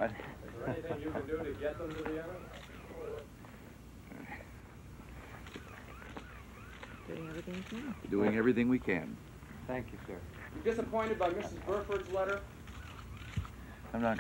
What? Is there anything you can do to get them to Vienna? Doing everything you can. Doing everything we can. Thank you, sir. You disappointed by Mrs. Burford's letter? I'm not